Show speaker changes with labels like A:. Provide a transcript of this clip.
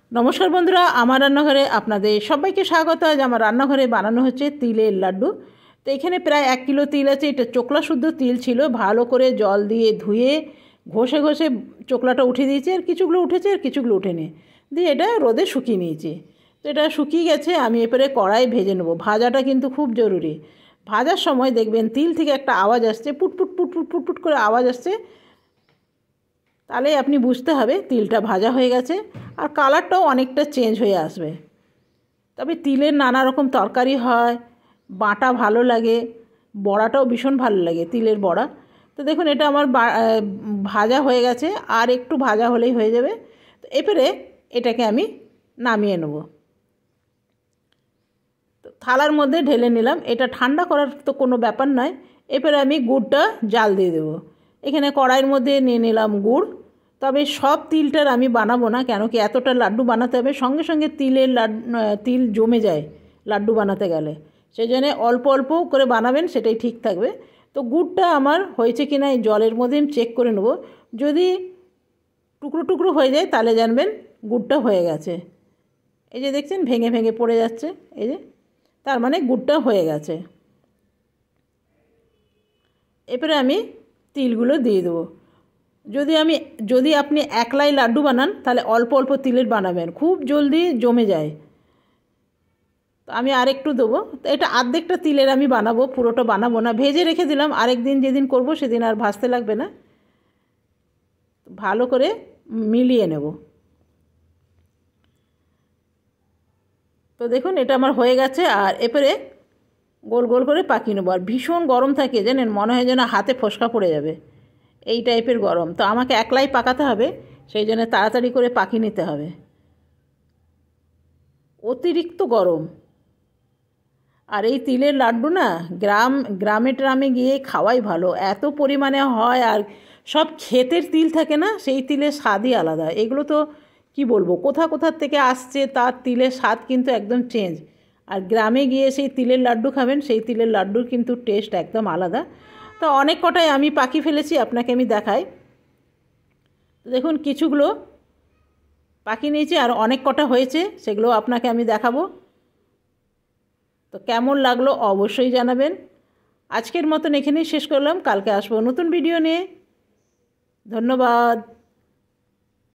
A: नमस्कार बंधुरा आमार रान्नाघरे आपनादेर सबाइके स्वागत। आज आमार रान्नाघरे बानानो हच्छे तिलेर लाड्डू। तो एखाने प्राय 1 किलो तिल आछे। एटा चोकला शुद्ध तिल छिलो, भालो करे जल दिए धुए घषे घषे चोकलाटा उठे दिएछि और किछुगुलो उठेছে और किछुगुलो उठेনি দিয়ে এটা রোদে শুকিয়ে নিয়েছি। তো এটা শুকিয়ে গেছে, আমি এরপরে কড়াই ভেজে নেব। ভাজাটা কিন্তু খুব জরুরি। ভাজার সময় দেখবেন তিল থেকে একটা আওয়াজ আসছে, পুটপুট পুটপুট পুটপুট করে আওয়াজ আসছে, তাহলে আপনি বুঝতে হবে তিলটা ভাজা হয়ে গেছে আর কালারটাও অনেকটা চেঞ্জ হয়ে আসবে। তবে তিলের নানা রকম তরকারি হয়, বাটা ভালো লাগে, বড়াটাও ভীষণ ভালো লাগে তিলের বড়া। তো দেখুন এটা আমার ভাজা হয়ে গেছে, আর একটু ভাজা হলেই হয়ে যাবে। তো এবারে এটাকে আমি নামিয়ে নেব। তো থালার মধ্যে ঢেলে নিলাম। এটা ঠান্ডা করার তো কোনো ব্যাপার নয়। এবারে আমি গুড়টা জাল দিয়ে দেবো। এখানে কড়াইয়ের মধ্যে নিয়ে নিলাম গুড়। তবে সব তিলটার আমি বানাবো না, কেন কি এতটা লাড্ডু বানাতে হবে, সঙ্গে সঙ্গে তিল জমে যায় লাড্ডু বানাতে গেলে। সেই জন্য অল্প অল্প করে বানাবেন, সেটাই ঠিক থাকবে। তো গুড়টা আমার হয়েছে কি না এই জলের মধ্যে আমি চেক করে নেব। যদি টুকরো টুকরো হয়ে যায় তাহলে জানবেন গুড়টা হয়ে গেছে। এই যে দেখছেন ভেঙে ভেঙে পড়ে যাচ্ছে, এই যে তার মানে গুড়টা হয়ে গেছে। এরপরে আমি তিলগুলো দিয়ে দেবো। যদি আপনি একলাই লাড্ডু বানান তাহলে অল্প অল্প তিলের বানাবেন, খুব জলদি জমে যায়। তো আমি আরেকটু দেবো। তো এটা অর্ধেকটা তিলের আমি বানাবো, পুরোটা বানাবো না, ভেজে রেখে দিলাম। আরেকদিন যেদিন করব সেদিন আর ভাজতে লাগবে না। ভালো করে মিলিয়ে নেব। তো দেখুন এটা আমার হয়ে গেছে। আর এরপরে গোল গোল করে পাকিয়ে নেবো। আর ভীষণ গরম থাকে জানেন, মনে হয় যেন হাতে ফোসকা পড়ে যাবে, এই টাইপের গরম। তো আমাকে একলাই পাকাতে হবে, সেই জন্য তাড়াতাড়ি করে পাকিয়ে নিতে হবে। অতিরিক্ত গরম। আর এই তিলের লাড্ডু না গ্রামে ট্রামে গিয়ে খাওয়াই ভালো, এত পরিমাণে হয়। আর সব ক্ষেতের তিল থাকে না, সেই তিলের স্বাদই আলাদা। এগুলো তো কি বলবো, কোথা থেকে আসছে, তার তিলের স্বাদ কিন্তু একদম চেঞ্জ। আর গ্রামে গিয়ে সেই তিলের লাড্ডু খাবেন, সেই তিলের লাড্ডুর কিন্তু টেস্ট একদম আলাদা। তো অনেক কটাই আমি পাকিয়ে ফেলেছি, আপনাকে আমি দেখাই। দেখুন কিছুগুলো পাকিয়ে নিয়েছি আর অনেক কটা হয়েছে, সেগুলো আপনাকে আমি দেখাবো। তো কেমন লাগলো অবশ্যই জানাবেন। আজকের মতন এখানেই শেষ করলাম, কালকে আসবো নতুন ভিডিও নিয়ে। ধন্যবাদ।